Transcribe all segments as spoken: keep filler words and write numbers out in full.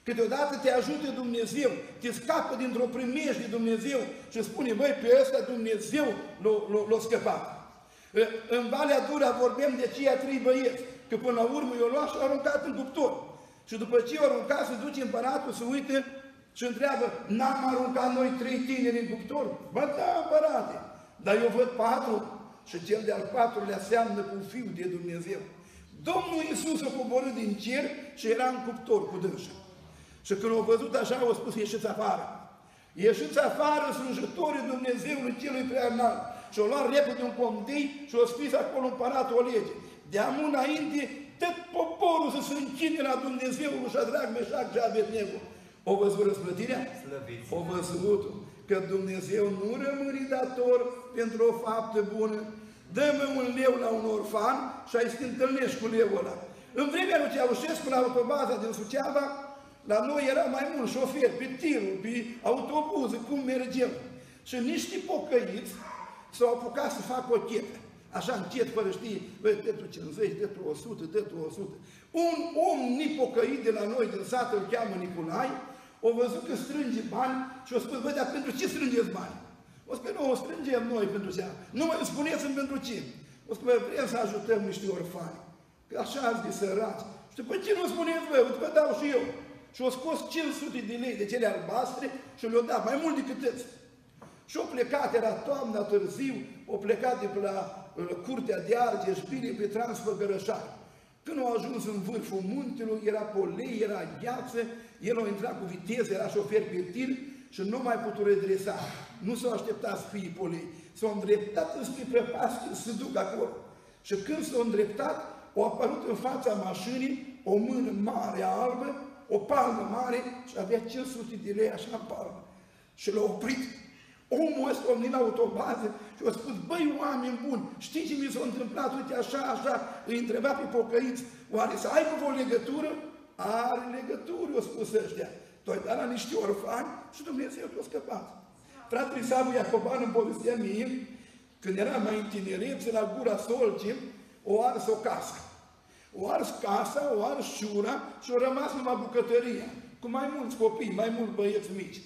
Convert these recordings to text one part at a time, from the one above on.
Câteodată te ajută Dumnezeu, te scapă dintr-o primejdie de Dumnezeu și spune, băi, pe ăsta Dumnezeu l-a scăpat. În Valea Dura vorbim de aceia trei băieți, că până la urmă i-o luat și l-a aruncat în cuptor. Și după ce i-a aruncat, se duce împăratul, se uită și întreabă, n-am aruncat noi trei tineri în cuptor? Bă, da, împărate, dar eu văd patru și cel de-al patrulea seamănă cu Fiul de Dumnezeu. Domnul Iisus a coborât din cer și era în cuptor cu dânsa. Și când au văzut așa, au spus, ieșiți afară. Ieșiți afară, slujitorii Dumnezeului celui prea înalt. Și au luat repede un comdei și au scris acolo împăratul o lege. De amun înainte, tot poporul să se închine la Dumnezeul lui Șadrac, Meșac și Abednego. O văzut răsplătirea? O văzut că Dumnezeu nu rămâne dator pentru o faptă bună. Dă-mi un leu la un orfan și ai să te întâlnești cu leul ăla. În vremea lui Ceaușescu, la autobaza din Suceava, la noi era mai mulți șoferi, pe tiruri, pe autobuze, cum mergem. Și niște pocăiți s-au apucat să facă o chetă. Așa încet, fără știe, băi, dă tu cincizeci, dă tu o sută, dă tu o sută. Un om nipocăit de la noi, din sat, îl cheamă Nicolai, o văzut că strânge bani și o spus, băi, dar pentru ce strângeți bani? O spus, nu, o strângem noi pentru ce. Nu mai spuneți-mi pentru ce. O spus, băi, vrem să ajutăm niște orfani. Că așa ați de săraci. Și după ce nu spuneți, băi, uite că dau și eu. Și au scos cinci sute de lei de cele albastre și le-au dat, mai mult decât îți. Și au plecat, era toamna târziu, au plecat de pe la uh, Curtea de Argeș, bine pe Transfăgărășar. Când au ajuns în vârful muntelui, era polei, era gheață, el a intrat cu viteză, era șofer pe tir și nu mai putut redresa. Nu s-au așteptat să fie polei. S-au îndreptat înspre prăpastie să se duc acolo. Și când s-au îndreptat, au apărut în fața mașinii o mână mare albă, o palmă mare și avea cinci sute de lei așa în palmă. Și l-a oprit. Omul ăsta a venit la autobază și a spus, băi, oameni buni, știi ce mi s-a întâmplat? Uite, așa, așa, îi întreba pe pocăiți, oare să aibă o legătură? Are legătură, au spus ăștia. Tu-ai dat la niște orfani și Dumnezeu te-a scăpat. Fratele Savu Iacoban îmi povestea mie, când era mai în tinerețe, la Gura Solcii, o ars o casă. O ars casa, o ars șura și o rămas numai bucătăria, cu mai mulți copii, mai mulți băieți mici.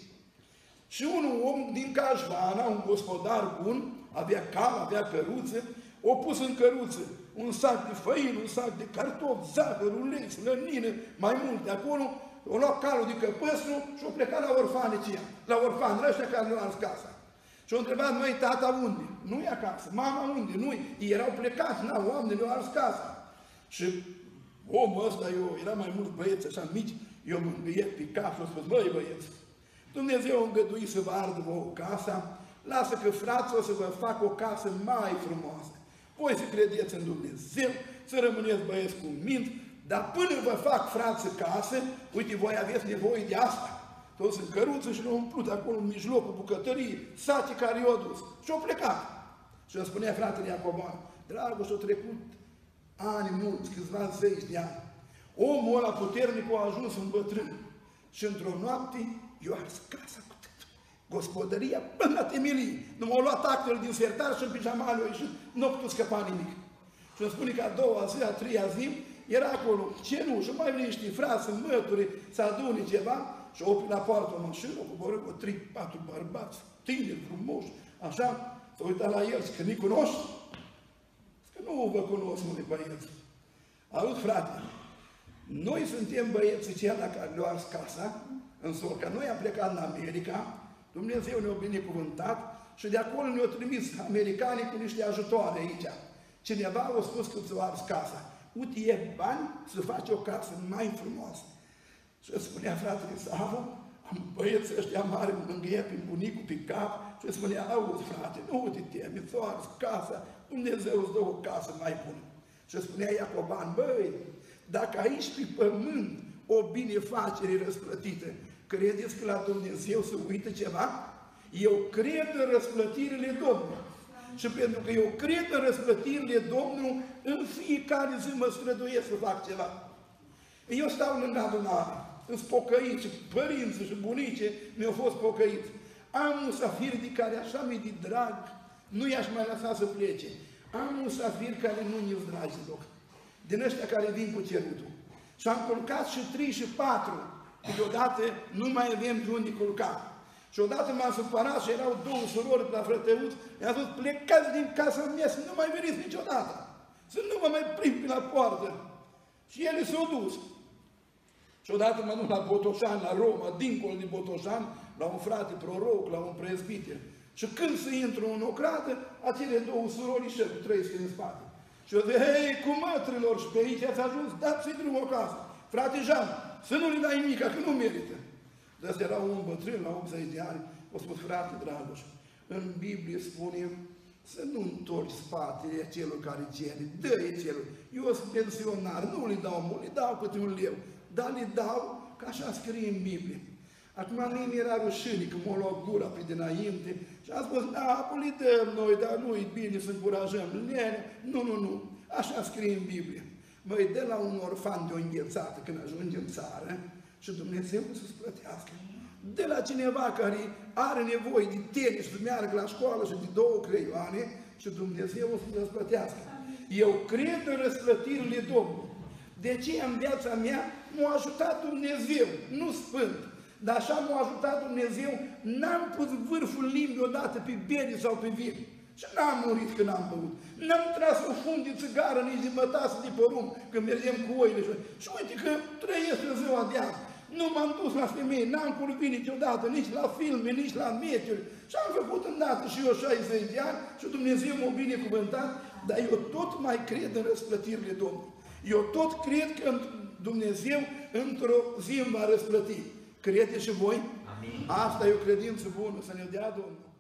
Și unul om din Cașvana, un gospodar bun, avea cal, avea căruță, o pus în căruță un sac de făină, un sac de cartofi, zahăr, ulei, slănină, mai multe acolo, o luat calul de căpăstru și o plecat la orfanicii, la orfani, ăștia care nu au casa. Și-o întrebat, măi, tata unde? Nu-i acasă. Mama unde? Nu-i. Ei erau plecați, n-au oameni, nu au ars casa. Și omul ăsta, eu, era mai mulți băieți așa mici, eu mă îngâiet pe cap și-o spus, băi, băieți, Dumnezeu a îngăduit să vă ardă vouă casa, lasă că frații o să vă facă o casă mai frumoasă. Voi să credeți în Dumnezeu, să rămâneți băieți cu mint, dar până vă fac frață casă, uite, voi aveți nevoie de asta. Toți în căruță și l-au umplut acolo în mijlocul bucătăriei, saci care i-au dus. Și au plecat. Și îmi spunea fratele Iacoban, dragă, și-au trecut ani mulți, câțiva zeci de ani. Omul ăla puternic a ajuns un bătrân. Și într-o noapte, i-a ars casa cu tot. Gospodăria până la temelie. Nu m-au luat actele din sertar și în pijama le-au ieșit. Nu a putut scăpa nimic. Și îmi spune că a doua zi, a treia zi, era acolo cenușă, mai vine niște frați în mături, să adune ceva și opri la poartă o mașină, o coboră cu trei, patru bărbați, tineri, frumoși, așa, s-a uitat la el, zic că nu-i cunoști? Zic că nu vă cunosc, măi băieți. Aud, frate, noi suntem băieții ceia la care le-au ars casa, în Solca, noi am plecat în America, Dumnezeu ne-a binecuvântat și de acolo ne-au trimis americanii cu niște ajutoare aici. Cineva a spus că ți-o ars casa. Uite, e bani să faci o casă mai frumoasă. Și spunea fratele Savu, am băieții ăștia mari, mă îngâia pe bunicul pe cap și spunea, auzi frate, nu te temi, ți-o ars casa, Dumnezeu îți dă o casă mai bună. Și spunea Iacoban, băi, dacă aici pe pământ o binefacere răsplătită, credeți că la Dumnezeu se uită ceva? Eu cred în răsplătirile Domnului. Și pentru că eu cred în răsplătirile Domnului, în fiecare zi mă străduiesc să fac ceva. Eu stau lângă adunare, îți pocăiți, părinții și bunice mi-au fost pocăiți. Am un safir de care așa mi-e de drag, nu i-aș mai lăsa să plece. Am un safir care nu mi-e dragi deloc, din ăștia care vin cu cerutul. Și am culcat și trei și patru Deodată nu mai avem de unde culca. Și odată m-am supărat și erau două surori la frătăuți, i-am spus, plecați din casa mea să nu mai veniți niciodată, să nu mă mai prind pe la poartă. Și ele s-au dus. Și odată m-am dus la Botoșan, la Roma, dincolo de Botoșan, la un frate proroc, la un prezbiter. Și când se intru în o cradă, acele două surori și trei în spate. Și eu zic, hei, cu mătrilor, și pe aici ați ajuns, dați-i drumul acasă. Frate Jean, să nu le dai nimica, că nu merită. De asta era un bătrân la optzeci de ani, o spus, frate Dragoș, în Biblie spune să nu întorci spatele celor care cere, dă-i celor. Eu sunt pensionar, nu le dau mult, le dau câte un leu, dar le dau, că așa scrie în Biblie. Acum nu mi era rușine că m-a luat gura pe dinainte și am spus, da, le dăm noi, dar nu-i bine să încurajăm lene. Nu, nu, nu, așa scrie în Biblie. Măi, de la un orfan de o înghețată când ajunge în țară și Dumnezeu să-ți plătească. De la cineva care are nevoie de tenis să meargă la școală și de două creioane și Dumnezeu o să-ți plătească. Eu cred în răsplătirile Domnului. De ce în viața mea m-a ajutat Dumnezeu, nu sfânt. Dar așa m-a ajutat Dumnezeu, n-am pus vârful limbii odată pe bere sau pe vin. Și n-am murit când am băut. N-am tras o fund de țigară, nici de mătasă de porumb, când mergem cu oile. Și uite că trăiesc în ziua de azi. Nu m-am dus la femei, n-am curvit niciodată, nici la filme, nici la meciuri. Și am făcut îndată și eu șaizeci de ani și Dumnezeu m-a binecuvântat, dar eu tot mai cred în răsplătirile Domnului. Eu tot cred că Dumnezeu într-o zi îmi va răsplăti. Credeți și voi? Amin. Asta e o credință bună, să ne dea Domnul.